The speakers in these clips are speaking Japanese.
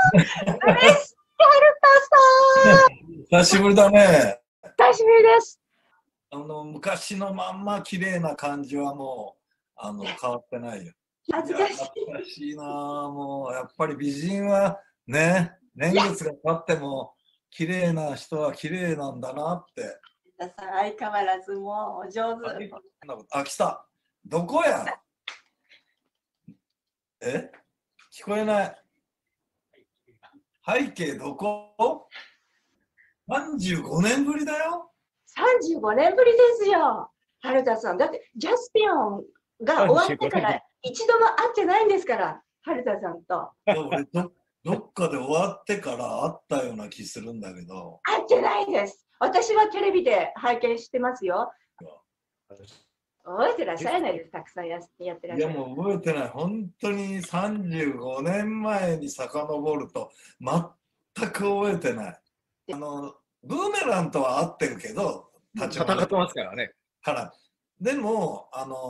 嬉しい、はる久しぶりだね。 たさん。久しぶりです。 昔のまんま綺麗な感じはもう、変わってないよ。いや、 恥ずかし懐かしいなあ。もう、やっぱり美人はね、 い。いや、 年月が経っても、綺麗な人は綺麗なんだなって。 はるたさん、相変わらずもうお上手。 来た。どこや。聞こえない。背景どこ？ 35 年ぶりだよ。 35年ぶりですよ。はるたさん。だって、ジャスピオンが終わってから一度も会ってないんですから、はるたさんと。 俺どっかで終わってから会ったような気するんだけど。 会ってないです。私はテレビで拝見してますよ。覚えてらっしゃらないです。たくさんやってらっしゃる。 いやもう覚えてない。本当に35年前に遡ると全く覚えてない。ブーメランとは合ってるけど、 戦ってますからね。 でも、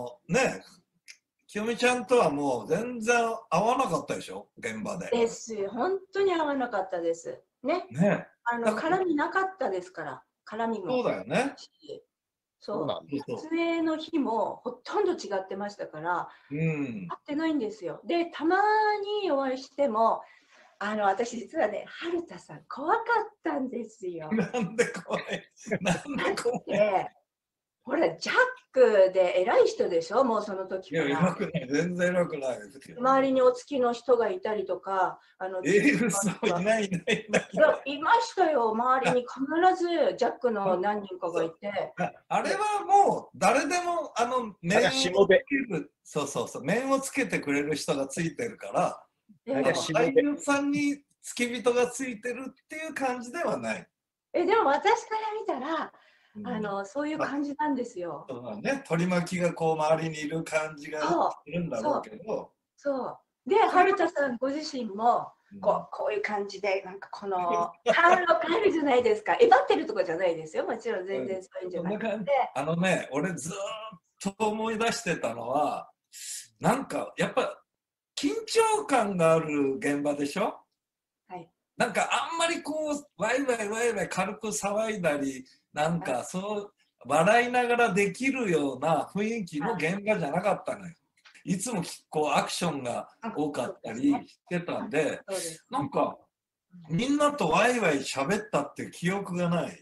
清美ちゃんとはもう全然合わなかったでしょ、現場で。 です。本当に合わなかったです。ね。絡みなかったですから、絡みも。 そうだよね。 そう。撮影の日もほとんど違ってましたから、会ってないんですよ。で、たまにお会いしても、私実はね、はるたさん怖かったんですよ。 なんで怖い？なんで怖い？ ほら、ジャックで偉い人でしょ、もうその時から。 いや、偉くない、全然偉くない。 周りにお付きの人がいたりとか、 いない。 いましたよ、周りに必ずジャックの何人かがいて。 あれはもう誰でも面をつける、面をつけてくれる人がついてるから、俳優さんに付き人がついてるっていう感じではない。 でも私から見たら、そういう感じなんですよ。 取り巻きがこう周りにいる感じがするんだろうけど。 そう。で、はるたさんご自身もこういう感じで、なんかこの貫禄あるじゃないですか。えばってるとかじゃないですよ。もちろん全然そういうんじゃなくて。 俺ずっと思い出してたのは、なんかやっぱ緊張感がある現場でしょ？なんかあんまりこうワイワイ軽く騒いだり、なんかそう笑いながらできるような雰囲気の現場じゃなかったのよ。いつもこうアクションが多かったりしてたんで、なんかみんなとワイワイ喋ったって記憶がない。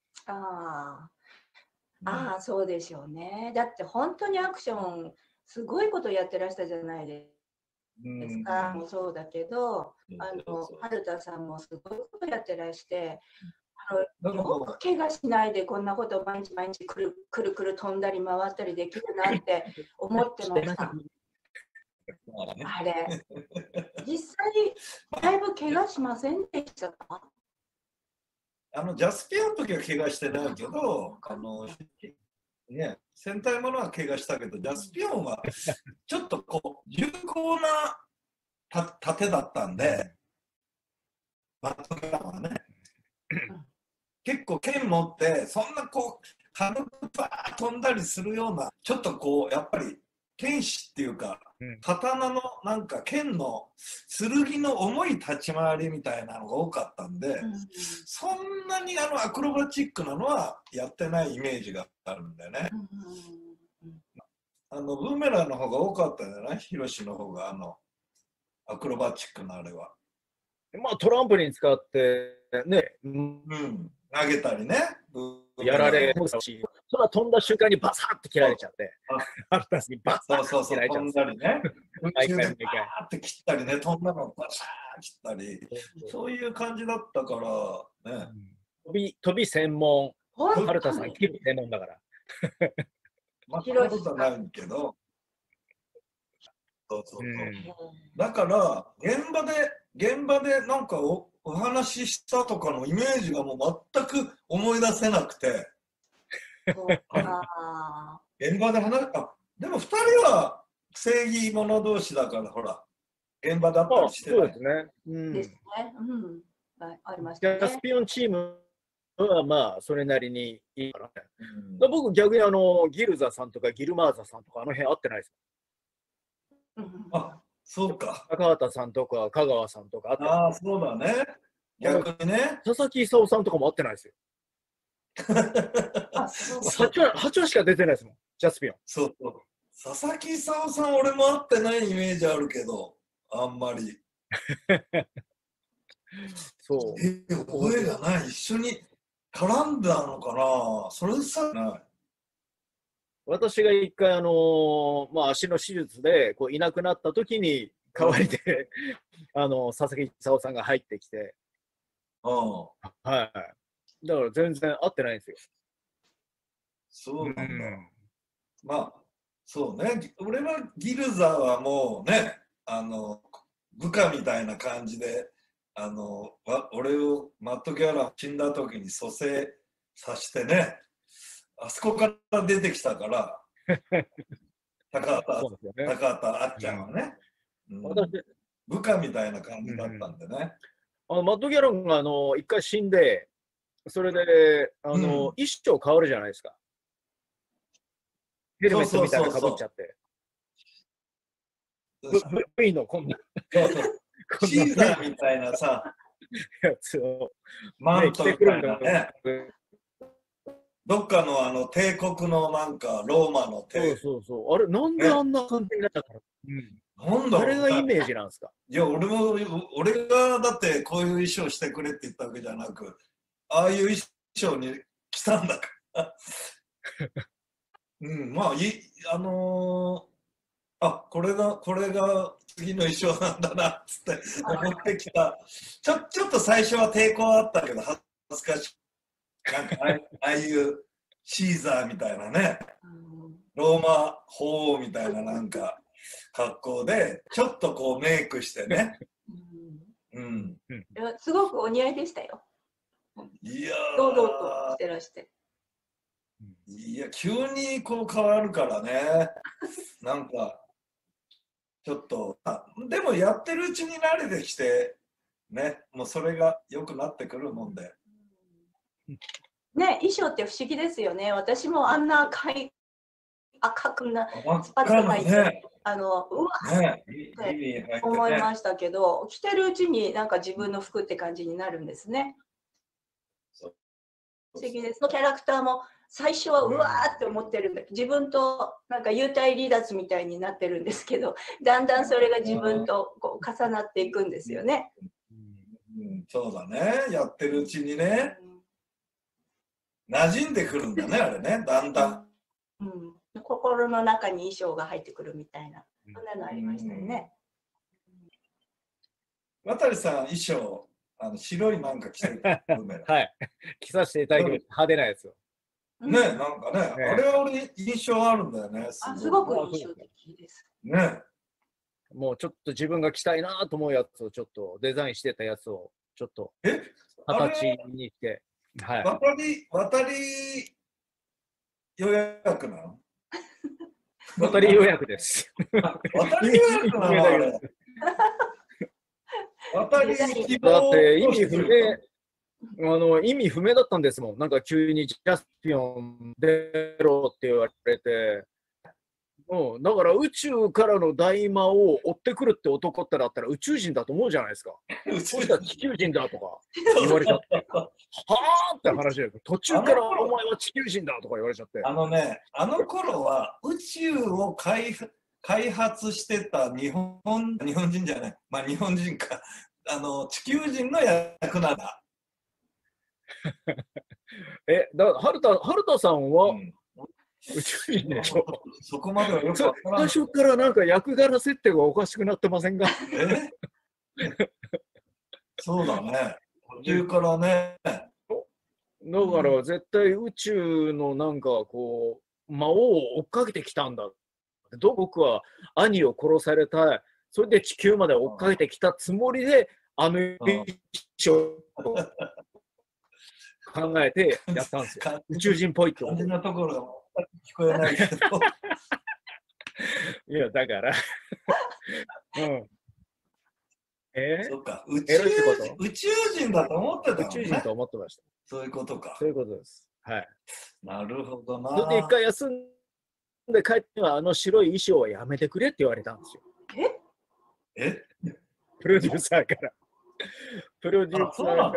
そうでしょうね。だって本当にアクションすごいことやってらしたじゃないですか。もそうだけど、はるたさんもすごいことやってらして、よく怪我しないでこんなこと毎日くる飛んだり回ったりできるなって思ってました。あれ、実際だいぶ怪我しませんでしたか？ ジャスピアの時は怪我してないけど、戦隊ものは怪我したけど、ジャスピオンはちょっとこう有効な盾だったんで、バットガンはね、結構剣持って、そんなこう、軽くバーッ飛んだりするような、ちょっとこう、やっぱり剣士っていうか、刀のなんか剣の剣の重い立ち回りみたいなのが多かったんで、そんなにアクロバチックなのはやってないイメージがあるんだよね。ブーメランの方が多かったんじゃない？ヒロシの方がアクロバチックなあれは。 まあトランポリン使ってね、 投げたりね。 やられるし、それは飛んだ瞬間にバサッと切られちゃって、 そう飛んだりね。宇宙でバーって切ったりね、飛んだのをバサー切ったり、そういう感じだったからね。 飛び専門、はるたさん切る専門だから。 まあ、そんなことはないけど。だから現場でなんかお話ししたとかのイメージがもう全く思い出せなくて。現場ででも2人は正義者同士だからほら現場だったりしてそうですね。 ですね。ありましたね。ジャスピオンチームはまあそれなりにいいからね。僕逆にギルザさんとかギルマーザさんとかあの辺合ってないです。 そうか。 高畑さんとか香川さんとかあって、 ああ、そうだね。逆にね。 佐々木功さんとかも会ってないですよ。 あ、そう 8話しか出てないですもん、ジャスピオン。 そうそう。佐々木功さん、俺も会ってないイメージあるけど、あんまり。 そう。 覚えがない。一緒に絡んだのかな。それさない。 私が一回、まあ、足の手術でこういなくなった時に代わりで佐々木功さんが入ってきて、はい。だから全然会ってないんですよ。 そうなんだ。まあ、そうね。俺はギルザはもうね、部下みたいな感じで、俺をマット・ギャラ死んだ時に蘇生させてね、あそこから出てきたから、高畑あっちゃんはね、部下みたいな感じだったんでね。 マット・ギャロンが一回死んで、それで衣装変わるじゃないですか。ヘルメットみたいなのかぶっちゃって。V のこんな。 シーザーみたいなさ、 やつをマントみたいなね。どっかの帝国のなんかローマの帝国。 そう。あれ、なんであんな感じになったから。 なんだろうね。 あれがイメージなんですか。 いや、俺がだってこういう衣装してくれって言ったわけじゃなく、ああいう衣装に来たんだから。まあ、これが次の衣装なんだなっつって思ってきた。ちょっと最初は抵抗あったけど、恥ずかしい。なんかああいうシーザーみたいなね、ローマ法王みたいななんか格好で、ちょっとこうメイクしてね。 すごくお似合いでしたよ。 いやー、 堂々としてらして。 いや、急にこう変わるからね。なんか、ちょっと、でもやってるうちに慣れてきて、ね、もうそれが良くなってくるもんで。 ね、衣装って不思議ですよね。私もあんな赤くなスパッと入って、 ね、 うわっって思いましたけど、着てるうちになんか自分の服って感じになるんですね。不思議です。そのキャラクターも最初はうわーって思ってるんだけど、自分となんか幽体離脱みたいになってるんですけど、だんだんそれが自分とこう重なっていくんですよね。 そうだね。やってるうちにね。馴染んでくるんだね、あれね、だんだん。 心の中に衣装が入ってくるみたいな、そんなのありましたよね。 渡さん、衣装、白いなんか着てる。 はい。着させていただきました。派手なやつを。 ね、なんかね、あれは俺印象あるんだよね。 すごく印象的です。 ね。 もうちょっと自分が着たいなと思うやつをちょっとデザインしてたやつをちょっと形にして。 はい。渡り予約なの？ 渡り予約です。 渡り予約なの？あれ。渡り希望。 だって意味不明だったんですもん。なんか急にジャスピオン出ろって言われて。だから宇宙からの大魔を追ってくるって男ってだったら宇宙人だと思うじゃないですか。そうしたら地球人だとか言われちゃって。はあって話で、途中からお前は地球人だとか言われちゃって。 あの頃は宇宙を開発してた日本人じゃない、まあ日本人か、地球人の役なんだ。 春田さんは、宇宙人でしょ。 そこまではよくわからない。 最初からなんか役柄設定がおかしくなってませんか？ そうだね。途中からね。 だから絶対宇宙のなんかこう魔王を追っかけてきたんだ。僕は兄を殺された。それで地球まで追っかけてきたつもりで衣装を考えてやったんですよ。宇宙人っぽいって感じなところが聞こえないけど。 いや、だから。 そうか、宇宙人だと思ってたのね。 宇宙人と思ってました。 そういうことか。 そういうことです。はい。 なるほどな。 それで一回休んで帰っては白い衣装はやめてくれって言われたんですよ。 えプロデューサーから。プロデューサーから、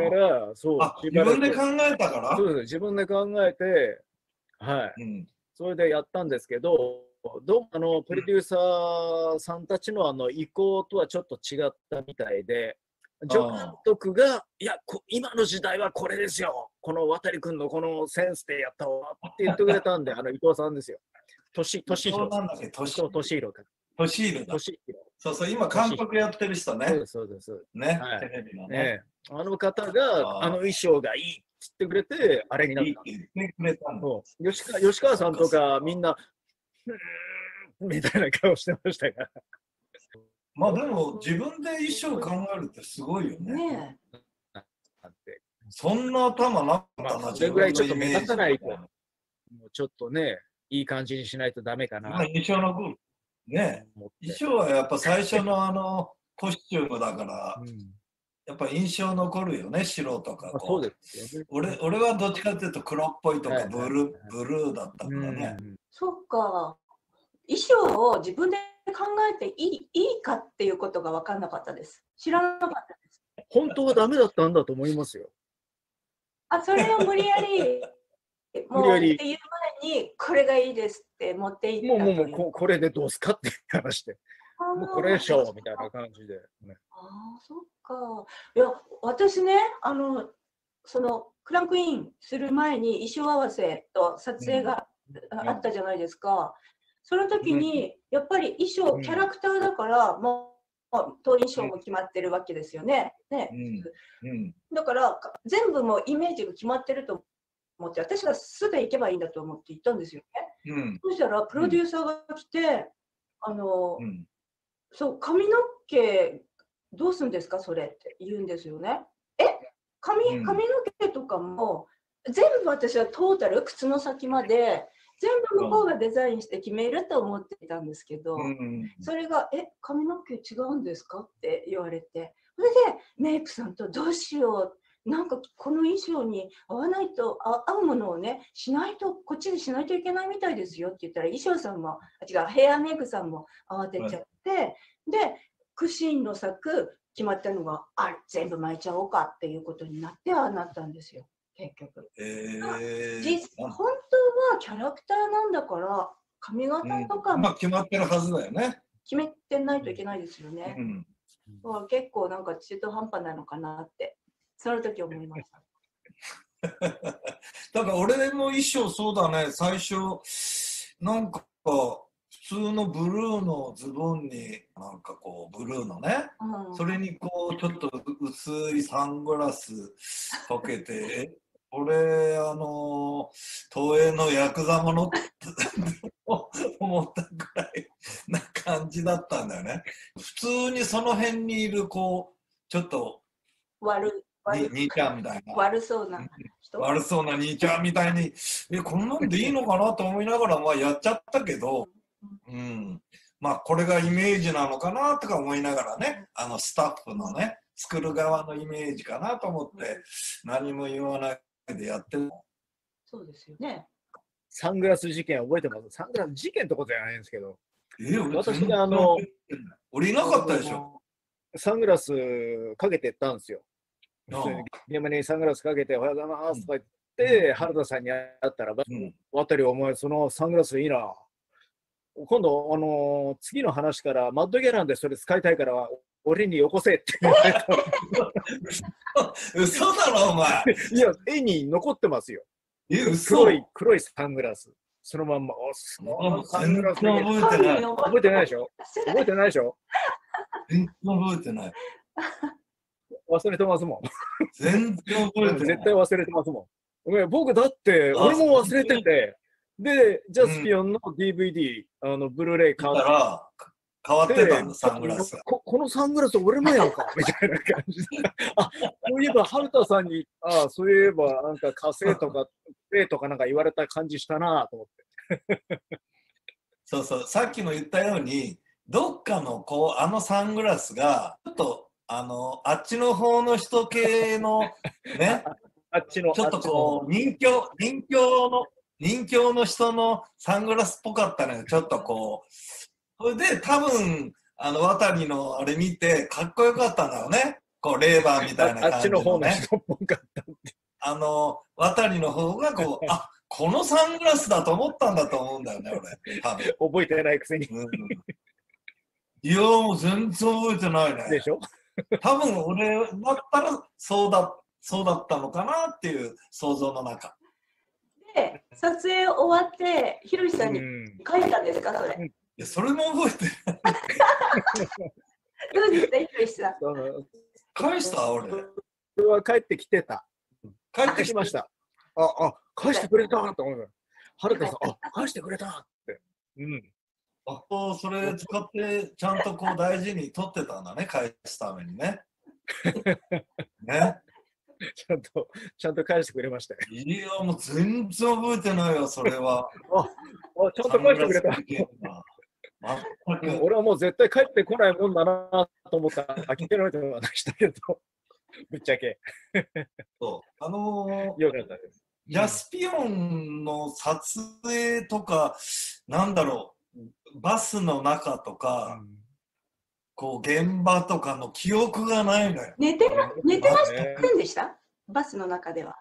そう、 自分で考えたからそうです、自分で考えて、はい。それでやったんですけど、どうもプロデューサーさんたちの意向とはちょっと違ったみたいで、助監督が、いや、今の時代はこれですよ、この渡君のこのセンスでやった方がって言ってくれたんで、伊藤さんですよ。俊弘さん。俊弘か。 俊弘だ。そうそう、今、監督やってる人ね。 そうです、そうです。 ね、テレビのね。 あの方が、衣装がいいって言ってくれて、あれになった。いいって言ってくれたんだ。吉川さんとか、みんな、みたいな顔してましたが。 まあでも、自分で衣装考えるってすごいよね。そんな頭なかったな、 それぐらいちょっと目立たないと、もうちょっとね、いい感じにしないとダメかな。 印象残る。ね、衣装はやっぱ最初のコスチュームだから、やっぱ印象残るよね、白とかこう。俺はどっちかっていうと黒っぽいとかブルーだったからね。 そっか。衣装を自分で考えていいかっていうことが分かんなかったです。知らなかったです。 本当はダメだったんだと思いますよ。 それを無理やり、もうっていう前に、これがいいですって持っていった。 もうこれでどうすかって話して。もうこれでしょうみたいな感じで、ね。 そっか。いや、私ね、そのクランクインする前に衣装合わせと撮影があったじゃないですか。その時に、やっぱり衣装、キャラクターだから、もう、当印象も決まってるわけですよね。だから、全部もうイメージが決まってると思って、私が素で行けばいいんだと思って行ったんですよね。そしたら、プロデューサーが来て、そう、髪の毛どうするんですか、それって言うんですよね。髪の毛とかも、全部私はトータル、靴の先まで、全部向こうがデザインして決めると思っていたんですけど、それが、髪の毛違うんですかって言われて、それでメイクさんとどうしよう、なんかこの衣装に合わないと、合うものをね、こっちでしないといけないみたいですよって言ったら、衣装さんも、ヘアメイクさんも慌てちゃって、で、クシーンの作、決まったのが、全部巻いちゃおうかっていうことになってなったんですよ。結局。本当はキャラクターなんだから、髪型とかも、 決まってるはずだよね。 決めてないといけないですよね。結構なんか中途半端なのかなって、その時思いました。 だから俺の衣装そうだね、最初、なんか普通のブルーのズボンに、なんかこう、ブルーのね、それにこう、ちょっと薄いサングラスかけて、俺、東映のヤクザものって思ったくらいな感じだったんだよね。普通にその辺にいる、こう、ちょっと、兄ちゃんみたいな。 悪そうな人。 悪そうな兄ちゃんみたいに、こんなんでいいのかなと思いながら、まあやっちゃったけど、まあこれがイメージなのかなとか思いながらね、スタッフのね、作る側のイメージかなと思って、何も言わないでやってる。 そうですよね。 サングラス事件覚えてます？サングラス事件ってことじゃないんですけど。私が俺いなかったでしょ。 サングラスかけてったんですよ。現場にサングラスかけて、おはようございますとか言って、原田さんに会ったら、渡りお前、そのサングラスいいな。今度、次の話から、マッドギャランでそれ使いたいから、俺によこせって言われた。 嘘だろ、お前。 いや、絵に残ってますよ。黒いサングラス。そのまんま。 全然覚えてない。 覚えてないでしょ？覚えてないでしょ？ 全然覚えてない。 忘れてますもん。 全然覚えてない。 絶対忘れてますもん。僕だって、俺も忘れてて、で、ジャスピオンの DVD、ブルーレイ買ったら、 変わってたんだ、サングラスが。 このサングラス俺のやんかみたいな感じで。そういえば、春田さんに、そういえば、なんか火星とか、霊とかなんか言われた感じしたなと思って。 そうそう、さっきも言ったように、どっかのサングラスが、ちょっと、あっちの方の人系の、ね、ちょっとこう、人形の人のサングラスっぽかったのよ、ちょっとこう。それで多分、 渡のあれ見て、かっこよかったんだよね。こう、レーバーみたいな感じのね。 あっちの方の人っぽかったって。 渡の方がこう、あ、このサングラスだと思ったんだと思うんだよね、俺。多分。 覚えてないくせに。 いや、もう全然覚えてないね。 でしょ？ 多分俺だったらそうだったのかなっていう想像の中。 で、撮影終わって、ひろしさんに書いたんですか、それ。 いや、それも覚えてない。 どうですか、ひろしさん。 返した俺。 それは帰ってきてた。帰ってきました。返してくれたと思う。春田さん、返してくれたって。 それ使ってちゃんとこう大事に取ってたんだね、返すためにね。ね。 ちゃんと返してくれましたよ。 いや、もう全然覚えてないよ、それは。 ちゃんと返してくれた。俺はもう絶対帰ってこないもんだなと思ったら、諦めてはしたけど、ぶっちゃけ。 よかったです。 ジャスピオンの撮影とか、なんだろう、バスの中とか、こう現場とかの記憶がないのよ。 寝てませんでした？バスの中では。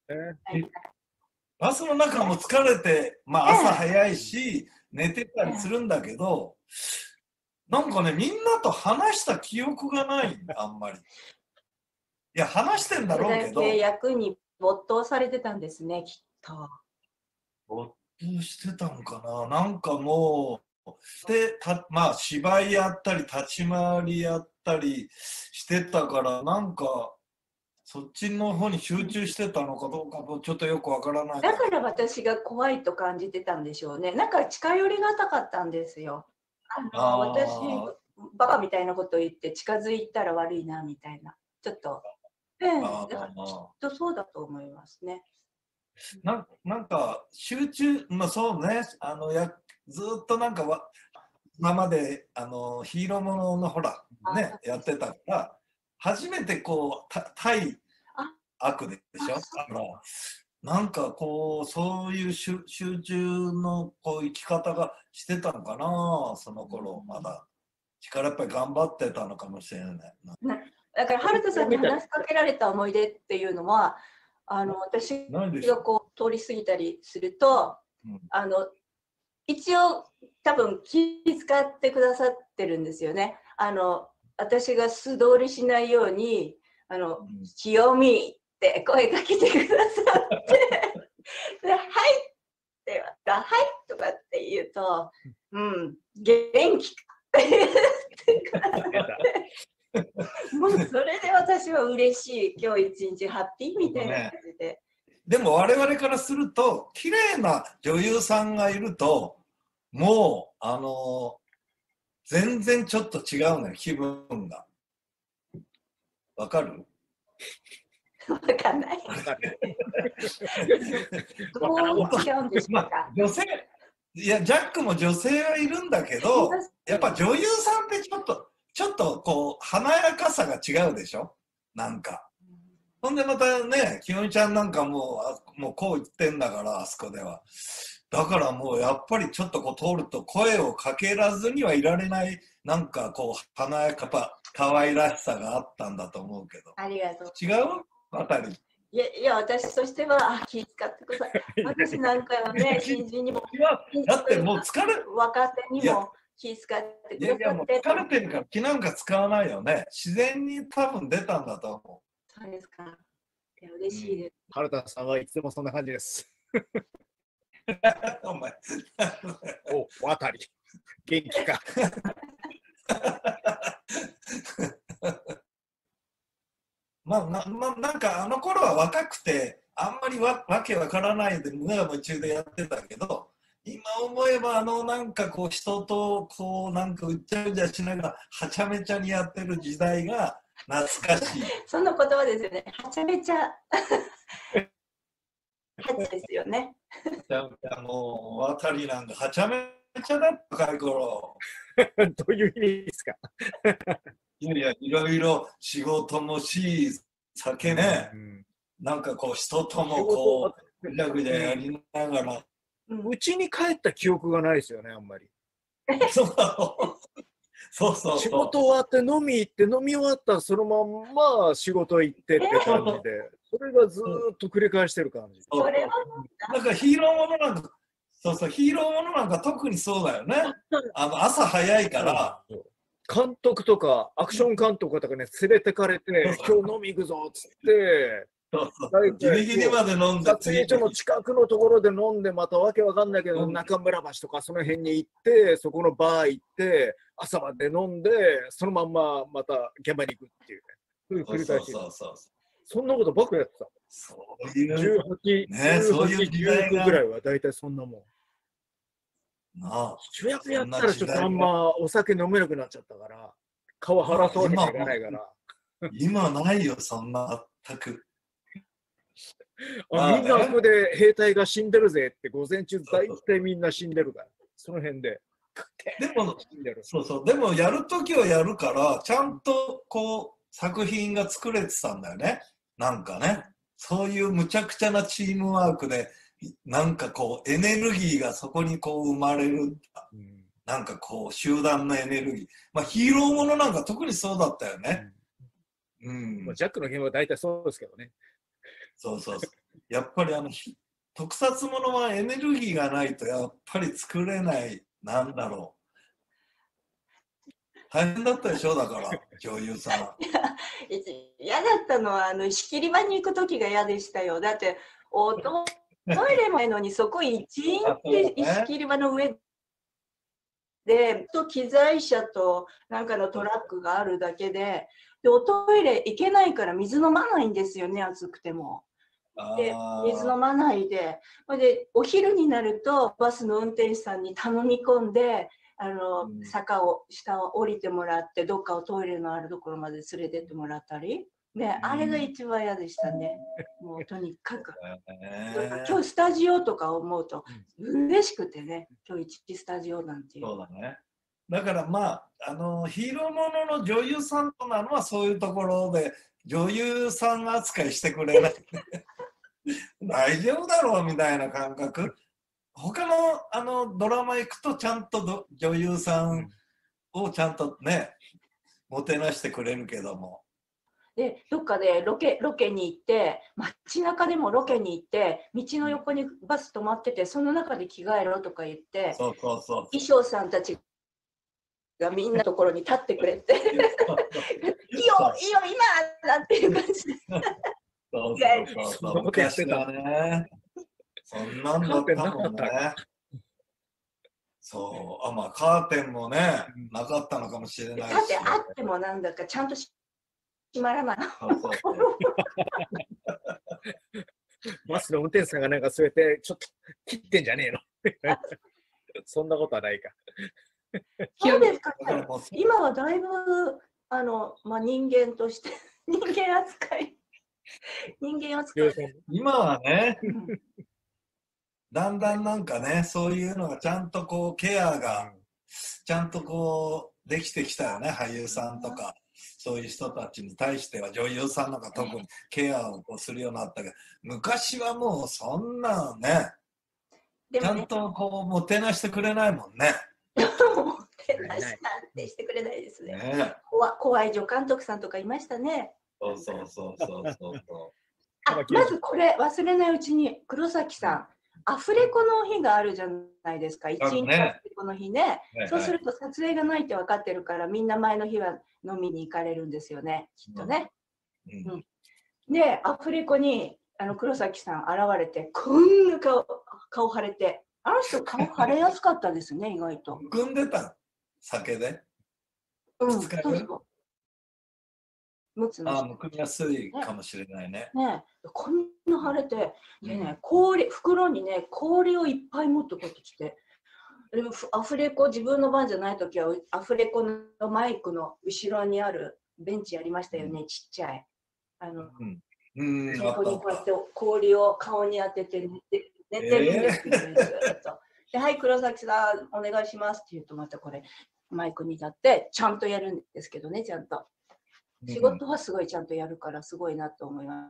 バスの中も疲れて、朝早いし、寝てたりするんだけど、なんかね、みんなと話した記憶がない、あんまり。いや、話してんだろうけど。 役に没頭されてたんですね、きっと。 没頭してたのかな。なんかもう、芝居やったり、立ち回りやったりしてたから、なんか、そっちの方に集中してたのかどうかちょっとよくわからない。 だから私が怖いと感じてたんでしょうね。なんか近寄りがたかったんですよ。私、バカみたいなこと言って近づいたら悪いなみたいな。ちょっと。だからきっとそうだと思いますね。 なんか集中、そうね、ずっとなんか今までヒーローもののほら、ね、やってたから、初めてこう、対悪でしょ。なんかこう、そういう集中のこう生き方がしてたのかな、その頃、まだ。力やっぱり頑張ってたのかもしれない。 だから、春田さんに話しかけられた思い出っていうのは、私がこう通り過ぎたりすると、一応多分気遣ってくださってるんですよね。私が素通りしないように「清美」って声かけてくださってで「はい」って「はい」とかって言うと「元気か」って言ってくださってもうそれで私は嬉しい、今日一日ハッピーみたいな感じで。 でも我々からすると綺麗な女優さんがいるともう全然ちょっと違うのよ、気分が。わかる？ わかんない。どう違うんでしょうか。 女性、いや、ジャックも女性はいるんだけど、やっぱ女優さんってちょっとこう、華やかさが違うでしょ？なんか。ほんでまたね、きよみちゃんなんかもうこう言ってんだから、あそこでは。だからもうやっぱりちょっとこう通ると声をかけらずにはいられない、なんかこう華やか可愛らしさがあったんだと思うけど。 ありがとう。 違う？あたり。 いや私としては気遣ってください。私なんかはね、新人にもだってもう疲れ若手にも気遣ってくださって。 いやもう疲れてるから気なんか使わないよね。自然に多分出たんだと思う。 そうですか。いや嬉しいです。 原田さんはいつもそんな感じです。 お前。 渡り。元気か。 なんか頃は若くてあんまりわけわからないで無我夢中でやってたけど、今思えばなんかこう人とこうなんかうっちゃうじゃしながらはちゃめちゃにやってる時代が懐かしい。 その言葉ですよね。はちゃめちゃ。はちですよね。 もう渡りなんかはちゃめちゃだった若い頃。 どういう意味ですか？ いやいろいろ仕事もし、酒ね、なんかこう人ともこうぐちゃぐちゃやりながら。 うちに帰った記憶がないですよね、あんまり。 そうだろう。 そうそう仕そう。 事終わって飲み行って、飲み終わったらそのまんま仕事行ってって感じで、それがずーっと繰り返してる感じ。 そうそれはなんかヒーローものなんか、そうそう、ヒーローものなんか特にそうだよね。朝早いから、 監督とか、アクション監督とかね、連れてかれて、今日飲み行くぞっつって、 そうそうギリギリまで飲んで、 撮影所の近くのところで飲んで、またわけわかんないけど、中村橋とかその辺に行って、そこのバー行って、朝まで飲んで、そのまんままた現場に行くっていうね。そういう繰り返し。そんなことばっかやってた。 そういう、そういう時代 19ぐらいは大体そんなもん。 なあ、 主役やったらちょっとあんまお酒飲めなくなっちゃったから、顔晴らすわけにはいかないから。 今ないよ、そんな全く。 みんなここで兵隊が死んでるぜって午前中大体みんな死んでるから、その辺で。 でも、そうそう、でもやるときはやるから、ちゃんとこう作品が作れてたんだよね。なんかね、そういうむちゃくちゃなチームワークで、なんかこうエネルギーがそこにこう生まれる。なんかこう集団のエネルギー。まあヒーローものなんか特にそうだったよね。 ジャックのゲームは大体そうですけどね。 そうそうそう。やっぱり特撮ものはエネルギーがないとやっぱり作れない。なんだろう。大変だったでしょ、だから女優さん。 嫌だったのは仕切り場に行く時が嫌でしたよ。だってトイレもないのにそこ一員って仕切り場の上で機材車となんかのトラックがあるだけで、おトイレ行けないから水飲まないんですよね、暑くても。で水飲まないで、お昼になるとバスの運転手さんに頼み込んで坂を下を降りてもらって、どっかをトイレのあるところまで連れてってもらったり、あれが一番嫌でしたね。もうとにかく今日スタジオとか思うと嬉しくてね、今日一スタジオなんていう。 そうだね。だからまあヒーローものの女優さんとなのはそういうところで女優さん扱いしてくれない大丈夫だろうみたいな感覚。他のドラマ行くとちゃんと女優さんをちゃんとねもてなしてくれるけども。 でどっかでロケに行って、街中でもロケに行って、道の横にバス止まってて、その中で着替えろとか言って、衣装さんたちがみんなのところに立ってくれていいよいいよ今なんていう感じでそう昔はねそんなんだったもんね。そうまあカーテンもねなかったのかもしれないし、 だってあってもなんだかちゃんと閉まらない。 バスの運転手さんがなんかそうやってちょっと切ってんじゃねえのそんなことはないか。 そうですかね。今はだいぶ人間として人間扱い今はねだんだんなんかねそういうのがちゃんとこうケアがちゃんとこうできてきたよね。俳優さんとかそういう人たちに対しては、女優さんなんか特にケアをこうするようになったけど、昔はもうそんなねちゃんとこうもてなしてくれないもんね。 もてなしなんてしてくれないですね。怖い助監督さんとかいましたね。 そうまずこれ忘れないうちに、黒崎さん、アフレコの日があるじゃないですか。一日アフレコの日ね。そうすると撮影がないって分かってるから、みんな前の日は飲みに行かれるんですよね、きっとね。で、アフレコに黒崎さん現れて、こんな顔腫れて、あの人顔腫れやすかったですね、意外と。 むくんでた酒で。 むくみやすいかもしれないね。 こんな腫れて、でね、袋にね、氷をいっぱい持ってこうやってきて、アフレコ、自分の番じゃないときは、アフレコのマイクの後ろにあるベンチありましたよね、ちっちゃい。そこにこうやって氷を顔に当てて寝てるんですけど、ずっと。で、はい、黒崎さん、お願いしますって言うと、またこれ、マイクに立って、ちゃんとやるんですけどね、ちゃんと。仕事はすごいちゃんとやるから、すごいなと思います。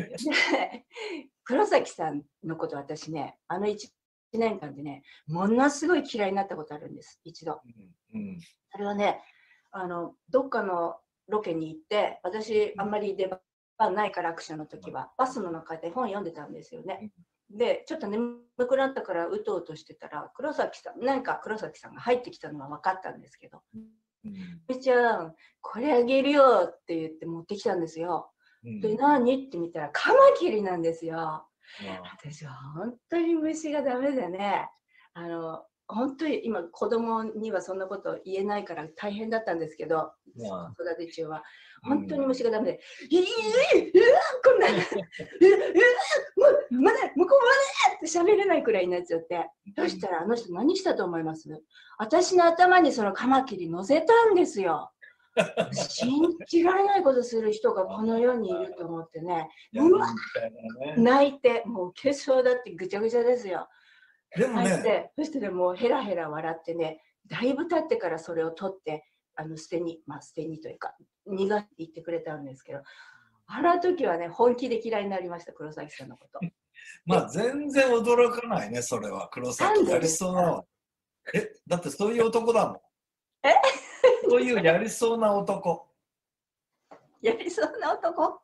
黒崎さんのこと、私ね、1年間でね、ものすごい嫌いになったことあるんです、一度。それはね、 どっかのロケに行って、私あんまり出番ないから、アクションの時はバスの中で本読んでたんですよね。でちょっと眠くなったからうとうとしてたら、黒崎さんが入ってきたのは分かったんですけど、みちゃんこれあげるよって言って持ってきたんですよ。で何って見たらカマキリなんですよ。私は本当に虫がダメでね、本当に今子供にはそんなこと言えないから大変だったんですけど、子育て中は本当に虫がダメで、こんなまだ向こうまでって喋れないくらいになっちゃって、そしたらあの人何したと思います？私の頭にそのカマキリ乗せたんですよ。信じられないことする人がこの世にいると思ってね、うわっ泣いて、もう化粧だってぐちゃぐちゃですよ。 でもね、 そしてもうヘラヘラ笑ってね、だいぶ経ってからそれを取って捨てにというか逃がして言ってくれたんですけど、あの時はね本気で嫌いになりました、黒崎さんのこと。 まあ全然驚かないね、それは。黒崎やりそうなの。だってそういう男だもん。そういうやりそうな男。 やりそうな男、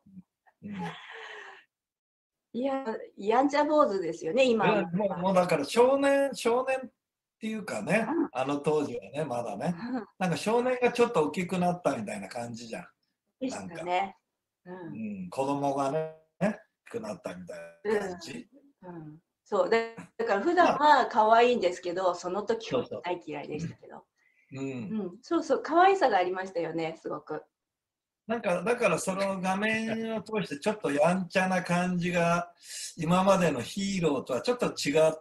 いや、やんちゃ坊主ですよね、今は。 もうだから少年っていうかね、あの当時はね、まだね。なんか少年がちょっと大きくなったみたいな感じじゃん。 でしたね。 子供がね、大きくなったみたいな感じ。 そうだから普段は可愛いんですけど、その時は大嫌いでしたけど。そうそう、可愛さがありましたよね、すごく。 なんかだからその画面を通してちょっとやんちゃな感じが今までのヒーローとはちょっと違って、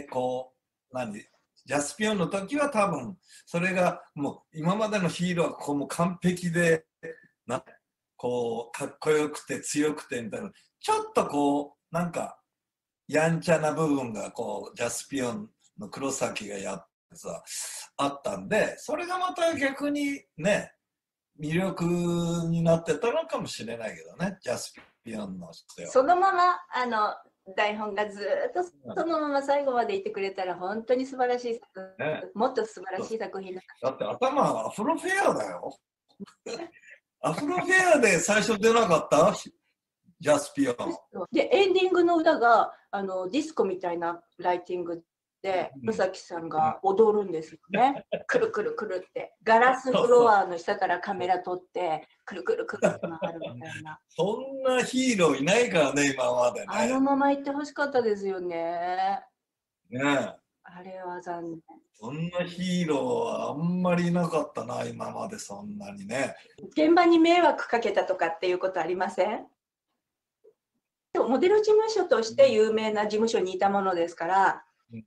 こうジャスピオンの時は多分それがもう今までのヒーローはこうもう完璧でこうかっこよくて強くてみたいな、ちょっとこうなんかやんちゃな部分がこうジャスピオンの黒崎がやったやつはあったんで、それがまた逆にね魅力になってたのかもしれないけどね、ジャスピオンの人は。 そのまま台本がずっとそのまま最後までいてくれたら本当に素晴らしいもっと素晴らしい作品だって頭アフロフェアだよ。アフロフェアで最初出なかったジャスピオン。 でエンディングの歌がディスコみたいなライティングで宇崎さんが踊るんですよね。くるくるくるってガラスフロアの下からカメラ撮ってくるくるくるって回るみたいな。 そんなヒーローいないからね、今までね。 あのまま行ってほしかったですよね。 ね、 あれは残念。 そんなヒーローはあんまりいなかったな、今までそんなにね。 現場に迷惑かけたとかっていうことありません？モデル事務所として有名な事務所にいたものですから、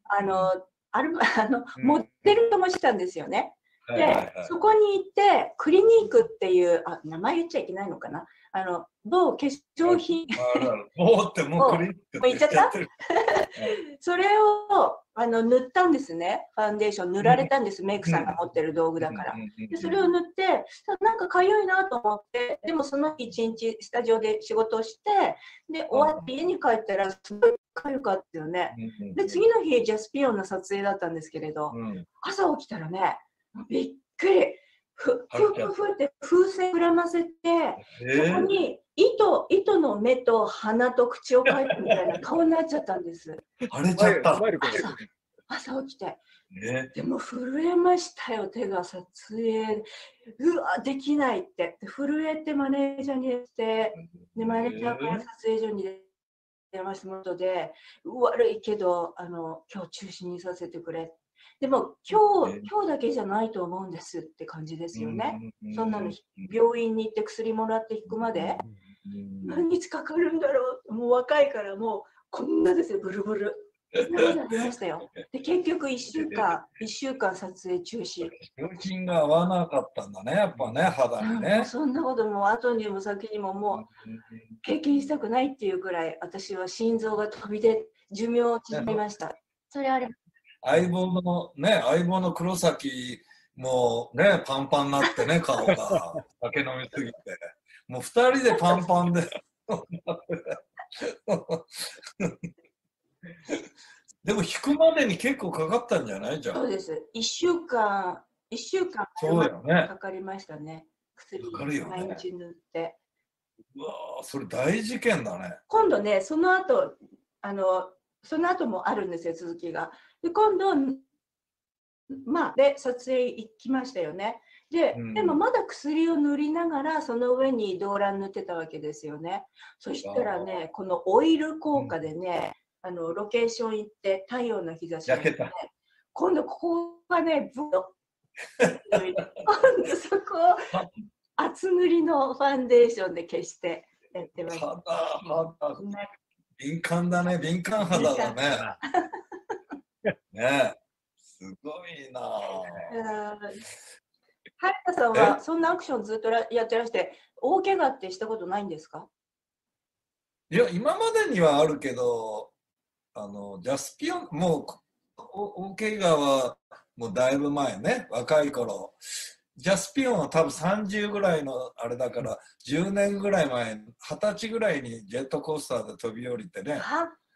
モデルともしたんですよね。で、そこに行ってクリニークっていう名前言っちゃいけないのかな、某化粧品某ってもうクリニック言っちゃったそれを塗ったんですね。ファンデーション塗られたんです、メイクさんが持ってる道具だから。でそれを塗ってなんかかゆいなと思って、でもその一日スタジオで仕事をして、で終わって家に帰ったらすごいかゆかったよね。で次の日ジャスピオンの撮影だったんですけれど、朝起きたらね、びっくり、ふって風船膨らませて、そこに糸の目と鼻と口を描いたみたいな顔になっちゃったんです。 腫れちゃった。 朝起きて、でも震えましたよ、手が。撮影うわできないって震えてマネージャーに言って、でマネージャーから撮影所に電話してもらって、悪いけど今日中止にさせてくれ、でも今日だけじゃないと思うんですって感じですよね。そんなの病院に行って薬もらって引くまで何日かかるんだろう。もう若いからもうこんなですよ、ブルブル。涙出ましたよ。で結局1週間撮影中止。 病気が合わなかったんだね、やっぱね、肌にね。 そんなことも後にも先にももう経験したくないっていうくらい、私は心臓が飛び出、寿命を縮めました。それあれ相棒の黒崎もね、パンパンになってね、顔が酒飲みすぎて、もう2人でパンパンででも引くまでに結構かかったんじゃない？じゃあそうです。1週間 1週間そうだよね。 かかりましたね。薬かかるよね毎日塗って。 うわー、それ大事件だね。 今度ね、その後もあるんですよ、続きが。で、今度、まあ、で、撮影行きましたよね。で、でもまだ薬を塗りながら、その上に動乱塗ってたわけですよね。そしたらね、このオイル効果でね、ロケーション行って太陽の日差しが、ね、今度ここがね、ぶっと今度そこを厚塗りのファンデーションで消してやってました。 肌、敏感だね、敏感肌だね。ね、すごいな。 原田さんはそんなアクションずっとやってらして、大怪我ってしたことないんですか？ いや、今までにはあるけど、ジャスピオン、もう大怪我はもうだいぶ前ね、若い頃。ジャスピオンは多分30ぐらいのあれだから、10年ぐらい前、20歳ぐらいにジェットコースターで飛び降りてね。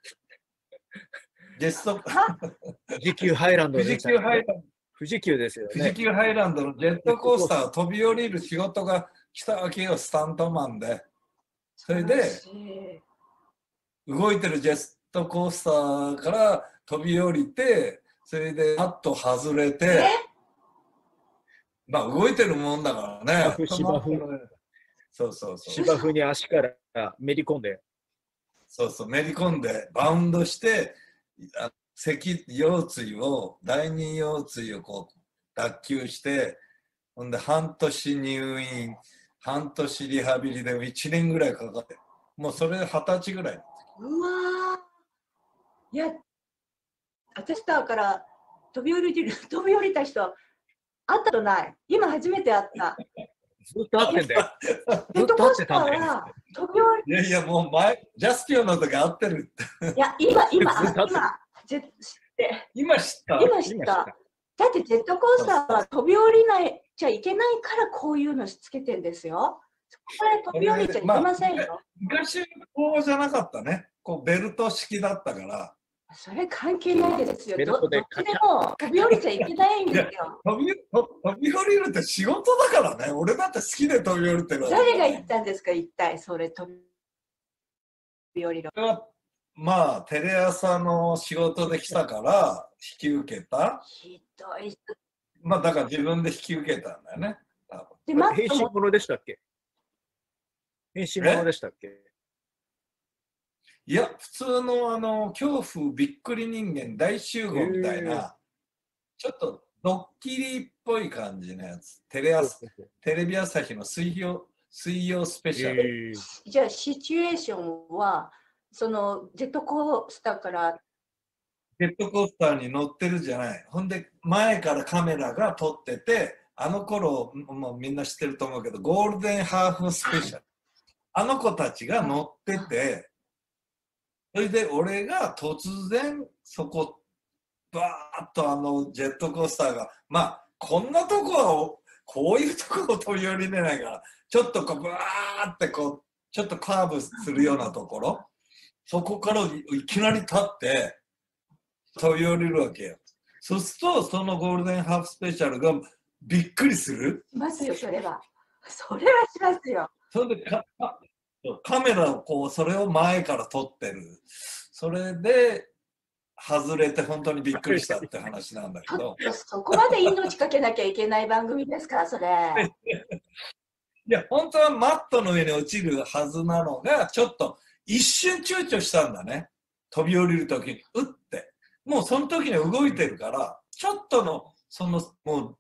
富士急ハイランドですね。富士急ですよね。 富士急ハイランドのジェットコースターを飛び降りる仕事が来たわけよ、スタントマンで。それで、動いてるジェットコースターから飛び降りて、それでパッと外れて、まあ動いてるもんだからね。 芝生。 そうそうそう。 芝生に足からめり込んで。 そうそう、めり込んで、バウンドして、腰椎を、第二腰椎をこう脱臼して、ほんで半年入院、半年リハビリで1年ぐらいかかって、もうそれ20歳ぐらい。 うわー、いや、私だから飛び降りた人、会ったことない。今初めて会った。 ずっと会ってんだよ。 ジェットコースターは飛び降り。 いやいや、もうジャスピオンの時会ってるって。 いや、今知った。だってジェットコースターは飛び降りないちゃいけないからこういうのつけてんですよ。そこから飛び降りちゃいけませんよ。 昔はこうじゃなかったね。こうベルト式だったから。 それ関係ないですよ。どっちでも飛び降りちゃいけないんですよ。 飛び降りるって仕事だからね。俺だって好きで飛び降りてる。 誰が言ったんですか、一体それ飛び降りる。 まあ、テレ朝の仕事で来たから引き受けた。 ひどい。 まあ、だから自分で引き受けたんだよね。 で変身物でしたっけ？変身物でしたっけ？ いや、普通の恐怖びっくり人間大集合みたいな、ちょっとドッキリっぽい感じのやつ。テレビ朝日の水曜スペシャル。 じゃあ、シチュエーションは、そのジェットコースターから。 ジェットコースターに乗ってるじゃない。ほんで、前からカメラが撮ってて、あの頃、もうみんな知ってると思うけど、ゴールデンハーフスペシャル。あの子たちが乗ってて、それで俺が突然そこバーッとジェットコースターがまあこんなとこはこういうとこを飛び降りれないからちょっとこうバーってこうちょっとカーブするようなところそこからいきなり立って飛び降りるわけよ。そうするとそのゴールデンハーフスペシャルがびっくりする。 しますよ、それはしますよ。 それでカメラをこうそれを前から撮ってる。それで外れて本当にびっくりしたって話なんだけど。 そこまで命かけなきゃいけない番組ですか、それ。 いや、本当はマットの上に落ちるはずなのが、ちょっと一瞬躊躇したんだね。飛び降りるときに、うって。もうその時には動いてるから、ちょっとの、もう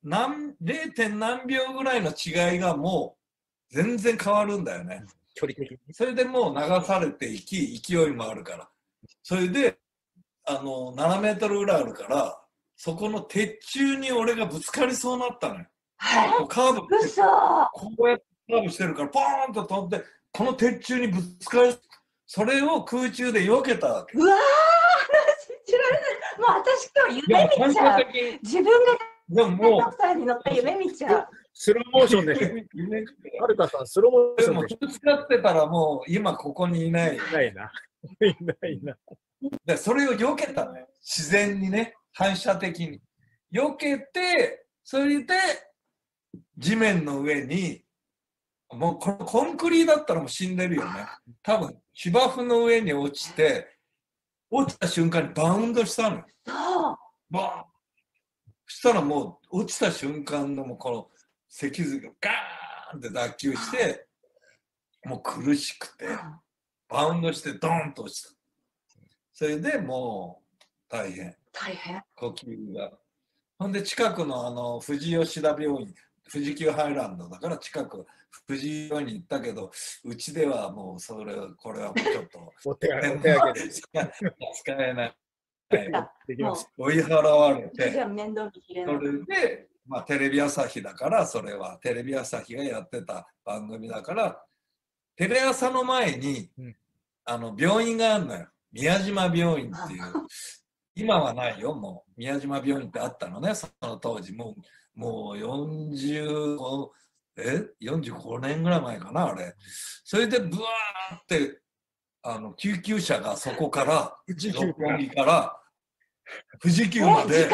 0. 何秒ぐらいの違いがもう全然変わるんだよね。 距離的に。 それでもう流されていき、勢いもあるから。それで、7メートルぐらいあるから、そこの鉄柱に俺がぶつかりそうになったのよ。カーブ、こうやってカーブしてるから、ポーンと飛んで、この鉄柱にぶつかる、それを空中で避けたわけ。 うわー、信じられない。もう私今日夢見ちゃう。自分がでももう、 ドクターに乗った夢見ちゃう。 スローモーションで。はるかさん、スローモーションで。 でも、ぶつかってたらもう、今ここにいない。 いないな。いないな。 で、それを避けたのよ。自然にね、反射的に。避けて、 それで地面の上に、もうこのコンクリだったらもう死んでるよね。多分芝生の上に落ちて、落ちた瞬間にバウンドしたのよ。バーン。そしたらもう落ちた瞬間のもうこの脊髄がガーンって脱臼して、もう苦しくて、バウンドしてドーンと落ちた。それでもう大変。呼吸が。ほんで近くの富士吉田病院、富士急ハイランドだから近く富士病院に行ったけど、うちではもうこれはもうちょっとお手上げで使えない。追い払われて、それで、まあ、テレビ朝日だから、それはテレビ朝日がやってた番組だから、テレ朝の前に、病院があるのよ。宮島病院っていう。今はないよ、もう。宮島病院ってあったのね、その当時。もう45年ぐらい前かな、あれ。それで、ブワーって、救急車がそこから、六本木から、富士急まで。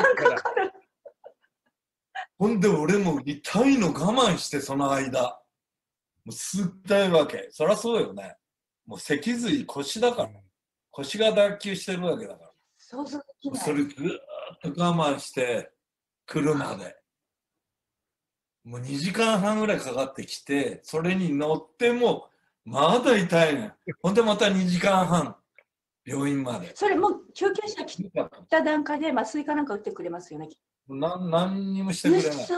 ほんで、俺も痛いの我慢して、その間。もうすっ痛いわけ。そりゃそうよね。もう脊髄、腰だから。腰が脱臼してるわけだから。それぐーっと我慢して車でもう2時間半ぐらいかかってきて、それに乗ってもまだ痛いね。ほんでまた2時間半病院まで。 それもう救急車来た段階で麻酔かなんか打ってくれますよね。 何にもしてくれない。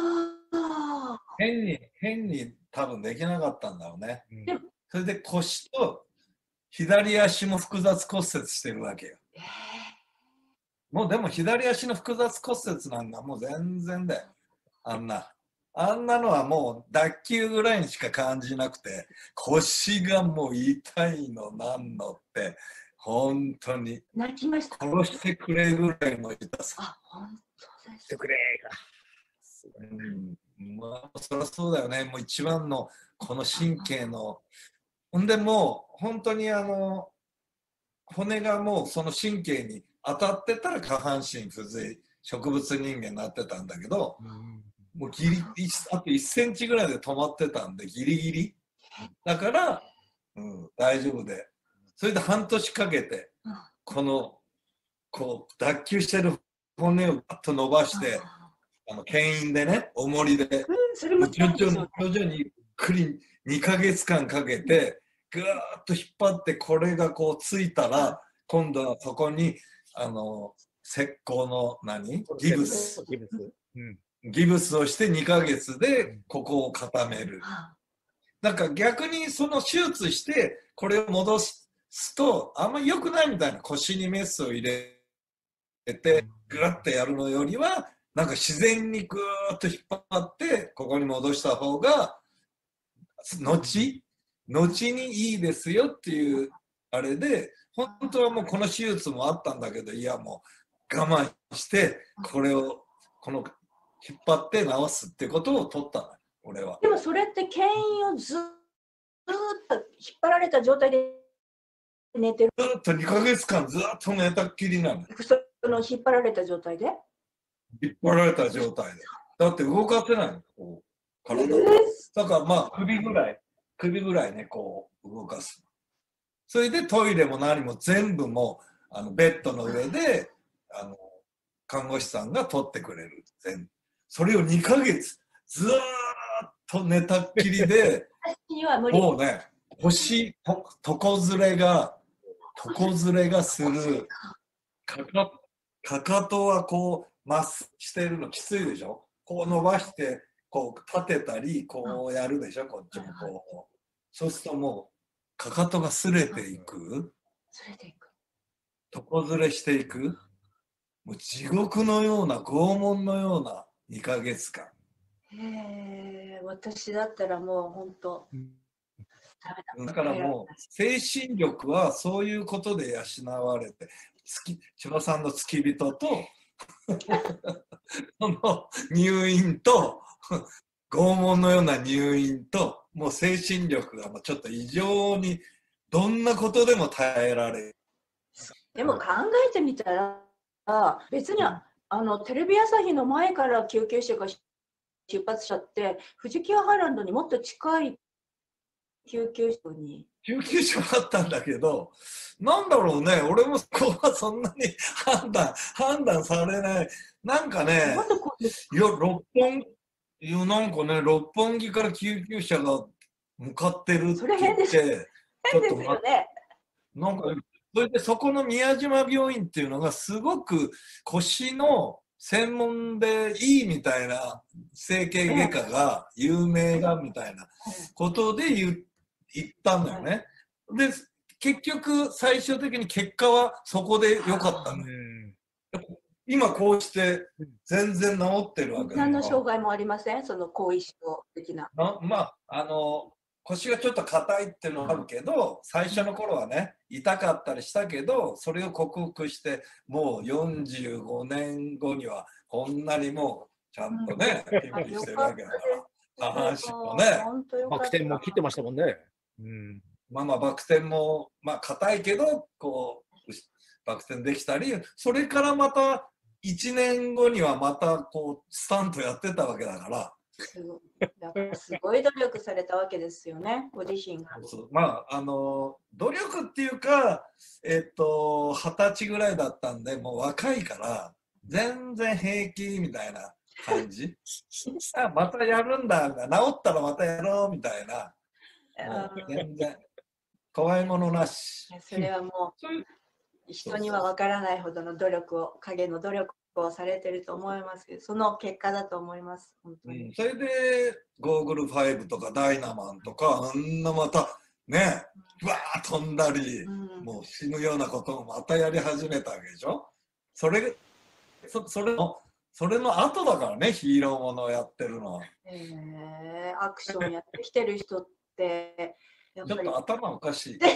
変に多分できなかったんだろうね。それで腰と左足も複雑骨折してるわけよ。もうでも左足の複雑骨折なんだもう全然だよ。あんなのはもう脱臼ぐらいにしか感じなくて、腰がもう痛いのなんのって本当に泣きました。 殺してくれぐらいの痛さ。 あ、本当です。 してくれまあそりゃそうだよね。もう一番のこの神経の、ほんでもう本当に骨がもうその神経に当たってたら下半身不随植物人間になってたんだけど、もうあと1センチぐらいで止まってたんでギリギリだから、大丈夫で、それで半年かけてこう脱臼してる骨をガッと伸ばして牽引でね、重りで徐々にゆっくり2ヶ月間かけてぐーっと引っ張って、これがこうついたら今度はそこに石膏のギブスをして2ヶ月でここを固める。なんか逆にその手術してこれを戻すとあんまり良くないみたいな。腰にメスを入れてグッとやるのよりは、なんか自然にグーッと引っ張ってここに戻した方が後にいいですよっていうあれで、本当はもうこの手術もあったんだけど、いやもう我慢してこの引っ張って治すってことを取ったの、俺は。 でもそれって牽引をずっと引っ張られた状態で寝てる。 ずっと2ヶ月間ずっと寝たっきりなの。 その引っ張られた状態で引っ張られた状態で。だって動かせないの、こう体。だからまあ首ぐらいね、こう動かす。それでトイレも何も全部もうベッドの上で看護師さんが取ってくれる。全部それを2ヶ月ずーっと寝たっきりでもうね、床ずれがする。かかとはこうまっすぐしてるのきついでしょ。こう伸ばしてこう立てたりこうやるでしょ、こっちもこう。そうするともうかかとが擦れていく。床ずれしていく。もう地獄のような拷問のような2ヶ月間。 私だったらもう本当、 だからもう精神力はそういうことで養われて、千葉さんの付き人とその入院と拷問のような入院と、もう精神力がちょっと異常にどんなことでも耐えられる。 でも考えてみたら別にテレビ朝日の前から救急車が引っ出発者って富士急ハイランドにもっと近い救急車に。 救急車があったんだけど、なんだろうね、俺もそこはそんなに判断されない。なんかね、なんかね、六本木から救急車が向かってるって言って、 変ですよね。 なんか、それでそこの宮島病院っていうのがすごく腰の専門でいいみたいな整形外科が有名だみたいなことで言ったんだよね。で、結局最終的に結果はそこで良かったの。今こうして全然治ってるわけだ。 何の障害もありません？その後遺症的な。 まあ、腰がちょっと硬いっていうのがあるけど、最初の頃はね、痛かったりしたけど、それを克服して、もう45年後にはこんなにもうちゃんとね、ピンピンしてるわけだから、下半身もね。 バク転も切ってましたもんね。 まあバク転も、まあ硬いけど、こう、バク転できたり、それからまた1年後にはまたこう、スタントやってたわけだから、 だからすごい努力されたわけですよね、ご自身が。 まあ、努力っていうか、20歳ぐらいだったんで、もう若いから、全然平気みたいな感じ。あ、またやるんだ、治ったらまたやろうみたいな。もう全然、怖いものなし。 それはもう、人には分からないほどの努力を、影の努力をされてると思いますけど、その結果だと思います。本当に。 それで、ゴーグル5とかダイナマンとか、あんなまた、ね、わー飛んだり、もう死ぬようなことをまたやり始めたわけでしょ。それの後だからね、ヒーローものをやってるのは。 アクションやってきてる人って、 ちょっと頭おかしい。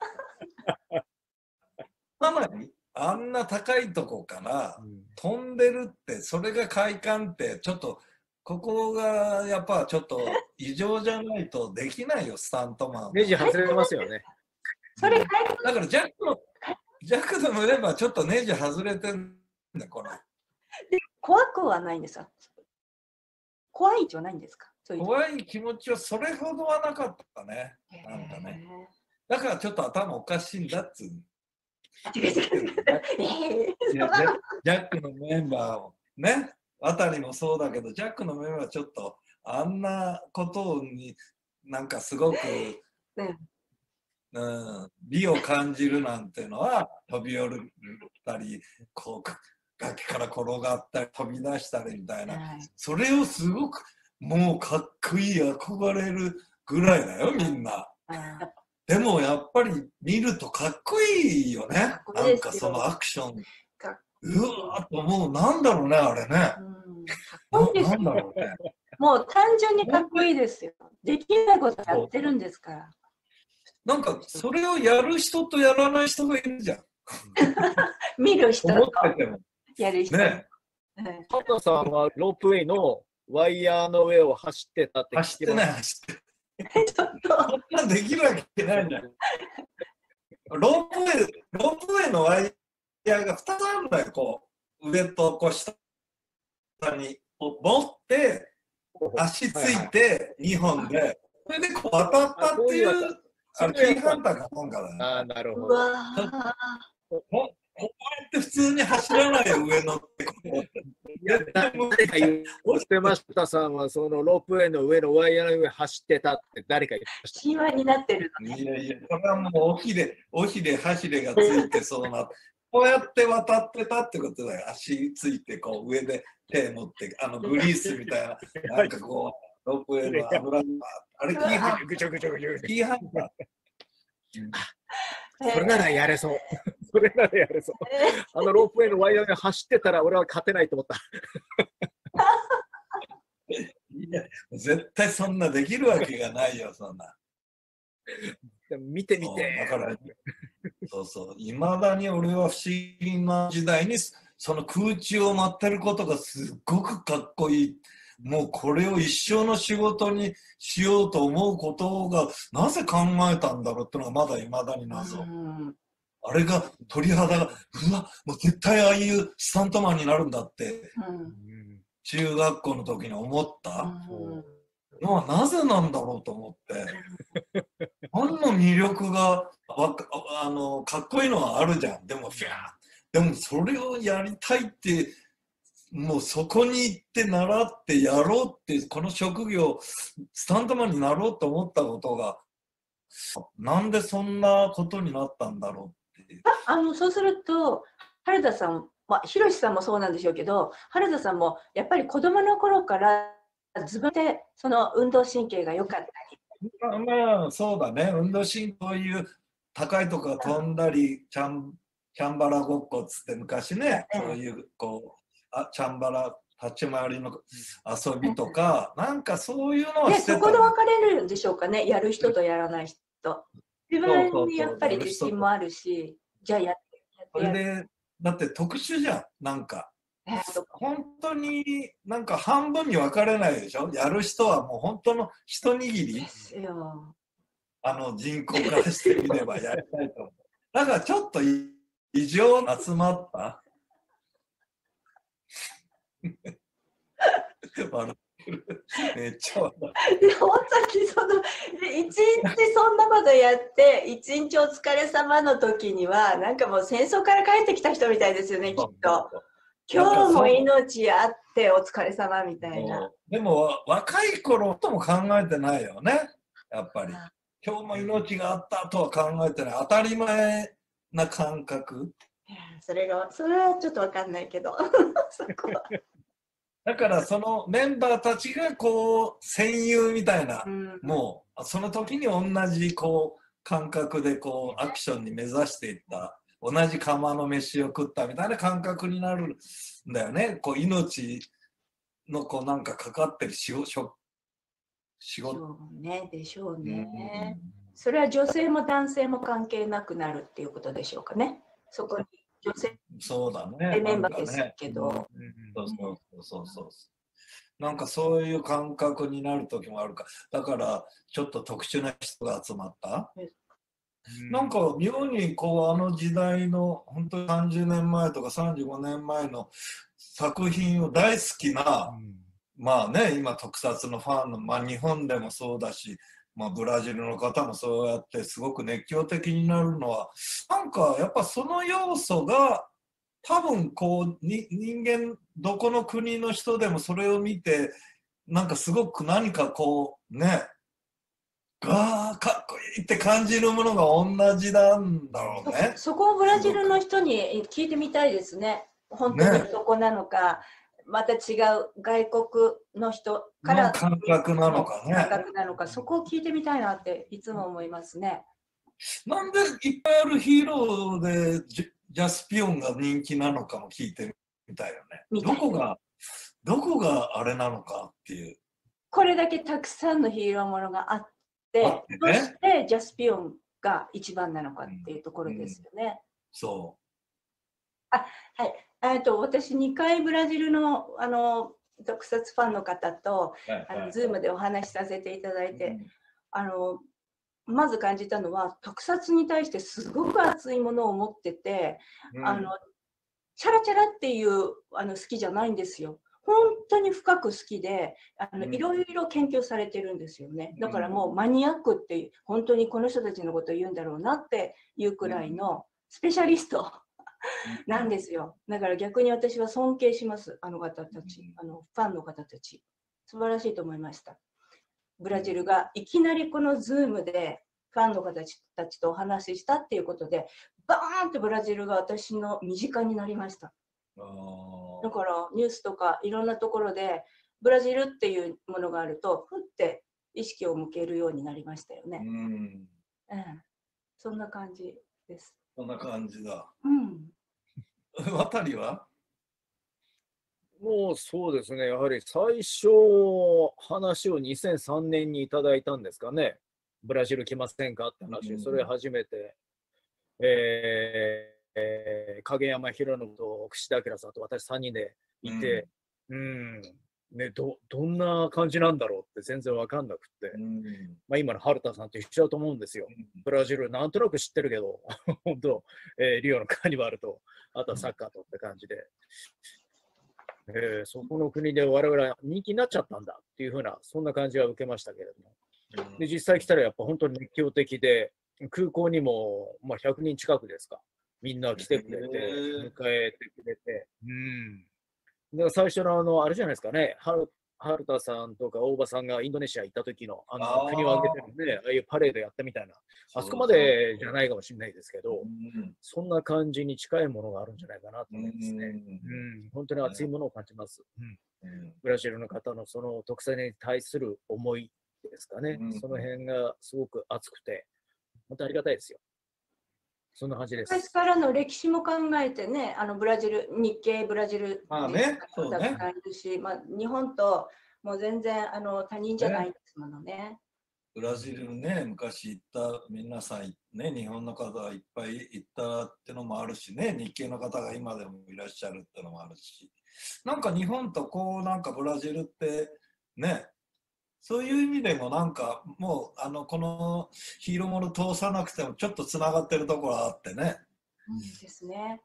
あんな高いとこから飛んでるって、それが快感って、ちょっと、ここがやっぱちょっと異常じゃないとできないよ、スタントマン。 ネジ外れますよね。 それだからジャックのメンバーちょっとネジ外れてんだ、これ。 怖くはないんですか？怖いじゃないんですか？ 怖い気持ちはそれほどはなかったね。なんかね。だからちょっと頭おかしいんだっつう。ジャックのメンバーをね、あたりもそうだけど、ジャックのメンバーはちょっとあんなことになんかすごく、美を感じるなんていうのは飛び降りたり、こう崖から転がったり飛び出したりみたいな、それをすごくもうかっこいい憧れるぐらいだよ、みんな。でもやっぱり見るとかっこいいよね。なんかそのアクション。うわーっともうなんだろうね、あれね。なんだろうね。 もう単純にかっこいいですよ。できないことやってるんですから。 なんかそれをやる人とやらない人がいるじゃん。 見る人とやる人。 ね。 畑さんはロープウェイのワイヤーの上を走ってたって走ってない、走ってない。そんなんできるわけないじゃん。ロープウェイのワイヤーが2つあるんだよ、こう。上とこう下に持って、足ついて2本で、それでこう渡ったっていう、キーハンターかなんかだよね。 ああ、なるほど。 こうやって普通に走らないよ、上のって。 誰か言ってましたさんは、そのロープウェイの上のワイヤーの上走ってたって誰か言ってました。 神話になってるのね。 いやいや、これはもうおひれ、走れがついてそうな。こうやって渡ってたってことだよ。足ついて、こう上で手持って、グリースみたいな、なんかこう、ロープウェイの油が、あれ、キーハンター。 それならやれそう。それならやれそう。ロープウェイのワイヤーに走ってたら俺は勝てないと思った。 いや、絶対そんなできるわけがないよ、そんな。 見てみて。 だから、そうそう、いまだに俺は不思議な時代に、その空中を舞ってることがすっごくかっこいい。もうこれを一生の仕事にしようと思うことがなぜ考えたんだろうっていうのがまだいまだに謎。あれが鳥肌がうわもう絶対ああいうスタントマンになるんだって、 中学校の時に思ったうんのはなぜなんだろうと思って、何の魅力がかっこいいのはあるじゃん。でもそれをやりたいって、もうそこに行って習ってやろうって、この職業スタントマンになろうと思ったことが、なんでそんなことになったんだろうっていう。 そうすると原田さん、ひろしさんもそうなんでしょうけど、原田さんもやっぱり子供の頃から自分でその運動神経が良かったり。 まあそうだね、運動神経、そういう高いところ飛んだり、チャンバラごっこっつって昔ね、そういうチャンバラ立ち回りの遊びとか、なんかそういうのはしてた、ね。 そこで分かれるんでしょうかね、やる人とやらない人。自分にやっぱり自信もあるし、じゃあやってそれで、だって特殊じゃん、なんか。本当になんか半分に分かれないでしょ。やる人はもう本当の一握りですよ。 人口からしてみればやりたいと思う。だからちょっと異常に集まっためっちゃ笑いや、本当に一日そんなことやって一日お疲れ様の時にはなんかもう戦争から帰ってきた人みたいですよね、きっと。今日も命あってお疲れ様みたいな。 でも若い頃とも考えてないよね、やっぱり。今日も命があったとは考えてない。当たり前な感覚。 それはちょっと分かんないけどそこは。 だからそのメンバーたちが戦友みたいな、もうその時に同じ感覚でアクションに目指していった、同じ釜の飯を食ったみたいな感覚になるんだよね。命のなんかかかってる仕事。 ね、でしょうね。それは女性も男性も関係なくなるっていうことでしょうかね。そこに女性そうだね。 メンバーですけど。 そう。なんかそういう感覚になる時もあるか。だからちょっと特殊な人が集まった。なんか妙にあの時代の本当に30年前とか35年前の作品を大好きな、まあね、今特撮のファンの、日本でもそうだし、ブラジルの方もそうやってすごく熱狂的になるのは、なんかやっぱその要素が多分人間どこの国の人でもそれを見て、なんかすごく何かね、かっこいいって感じるものが同じなんだろうね。 そこをブラジルの人に聞いてみたいですね。本当にそこなのか、また違う外国の人から感覚なのかね。 感覚なのか、そこを聞いてみたいなっていつも思いますね。 なんでいっぱいあるヒーローでジャスピオンが人気なのかも聞いてみたいよね。どこがあれなのかっていう。 これだけたくさんのヒーローものがあって、どうしてジャスピオンが一番なのかっていうところですよね。 そう。 はい。私2回ブラジルの特撮ファンの方とズームでお話しさせていただいて、まず感じたのは特撮に対してすごく熱いものを持ってて、チャラチャラっていう好きじゃないんですよ。本当に深く好きでいろいろ研究されてるんですよね。だからもうマニアックって本当にこの人たちのことを言うんだろうなっていうくらいのスペシャリストなんですよ。だから逆に私は尊敬します。あの方たち、ファンの方たち。素晴らしいと思いました。ブラジルがいきなりこのズームでファンの方たちとお話ししたっていうことで、バーンってブラジルが私の身近になりました。だからニュースとかいろんなところでブラジルっていうものがあると、ふって意識を向けるようになりましたよね。そんな感じです。 そんな感じだ。渡りはもうそうですね、やはり最初、話を2003年にいただいたんですかね、ブラジル来ませんかって話、それ初めて、影山博信と串田明さんと私3人でいて、ね、どんな感じなんだろうって全然分かんなくって、今の春田さんと一緒だと思うんですよ。ブラジルなんとなく知ってるけど本当、リオのカーニバルとあとはサッカーとって感じで。 そこの国で我々は人気になっちゃったんだっていうふうな、そんな感じは受けましたけれども。で、実際来たらやっぱ本当に熱狂的で、空港にも、まあ、100人近くですか。みんな来てくれて、迎えてくれて。で最初のあれじゃないですかね、春田さんとか大場さんがインドネシア行った時の国を挙げてるね、ああいうパレードやったみたいな、あそこまでじゃないかもしれないですけど、そんな感じに近いものがあるんじゃないかなと思いますね。本当に熱いものを感じます。ブラジルの方のその特産に対する思いですかね、その辺がすごく熱くて、本当ありがたいですよ。そんな感じです。 昔からの歴史も考えてね、ブラジル、日系ブラジルたくさんいるし、日本ともう全然他人じゃないですものね。 ブラジルね、昔行った皆さんね、日本の方がいっぱい行ったってのもあるしね、日系の方が今でもいらっしゃるってのもあるし、なんか日本とこうなんかブラジルってね、そういう意味でもなんかもうこのヒーローモール通さなくてもちょっとつながってるところあってね。 ですね。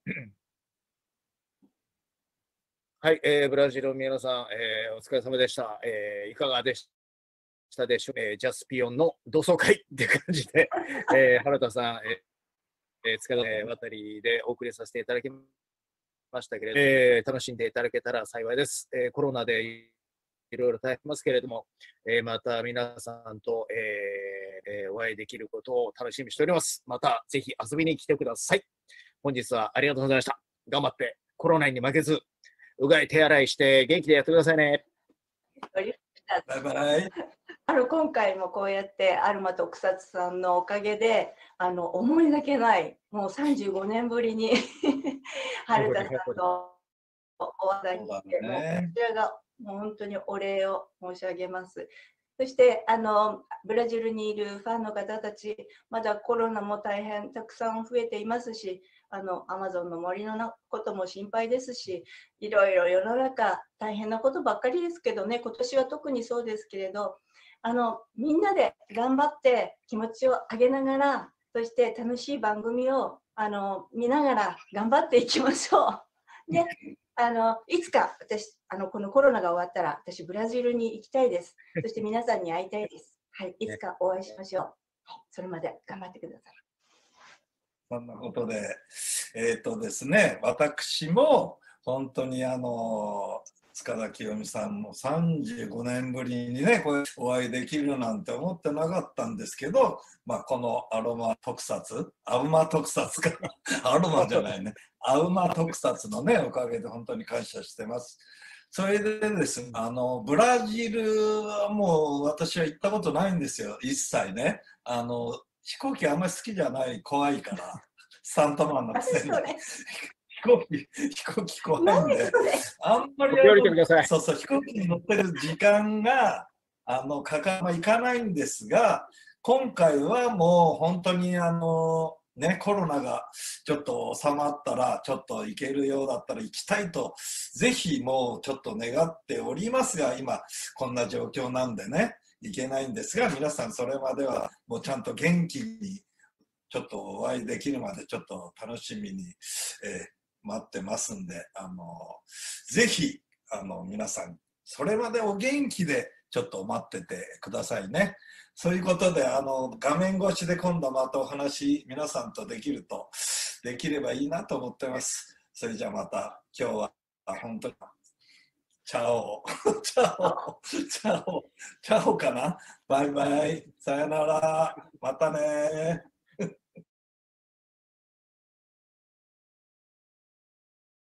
はい、ブラジルの皆さん、お疲れ様でした。いかがでしたでしょう、ジャスピオンの同窓会って感じで、原田さん、塚田渡りでお送りさせていただきましたけれど、楽しんでいただけたら幸いです。コロナでいろいろ大変ますけれども、また皆さんと、お会いできることを楽しみにしております。またぜひ遊びに来てください。本日はありがとうございました。頑張ってコロナに負けず、うがい手洗いして元気でやってくださいね。 バイバイ。 今回もこうやってアルマと草津さんのおかげで思いがけないもう35年ぶりに春田さんとお話題にして、もうこちらがもう本当にお礼を申し上げます。そしてブラジルにいるファンの方たち、まだコロナも大変たくさん増えていますし、アマゾンの森のことも心配ですし、いろいろ世の中大変なことばっかりですけどね、今年は特にそうですけれど、みんなで頑張って気持ちを上げながら、そして楽しい番組を見ながら頑張っていきましょう。でいつか私このコロナが終わったら私ブラジルに行きたいです。そして皆さんに会いたいです。はい、いつかお会いしましょう。はい、それまで頑張ってください。 そんなことで、ですね、私も本当に塚田清美さんも35年ぶりにね、これお会いできるなんて思ってなかったんですけど、このアウマ特撮か、アロマじゃないね、アウマ特撮のね、おかげで本当に感謝してます。それでですね、ブラジルはもう私は行ったことないんですよ、一切ね。飛行機あんまり好きじゃない、怖いから、サンタマンのくせに。飛行機怖いんで、あんまり飛行機に乗ってる時間が行かないんですが、今回はもう本当にね、コロナがちょっと収まったら、ちょっと行けるようだったら行きたいと、ぜひもうちょっと願っておりますが、今こんな状況なんでね、行けないんですが、皆さんそれまではもうちゃんと元気にちょっとお会いできるまでちょっと楽しみに、待ってますんで、ぜひ皆さんそれまでお元気でちょっと待っててくださいね。そういうことで画面越しで今度またお話皆さんとできればいいなと思ってます。それじゃあまた今日は本当にチャオチャオかな。バイバイ、さよなら、またね。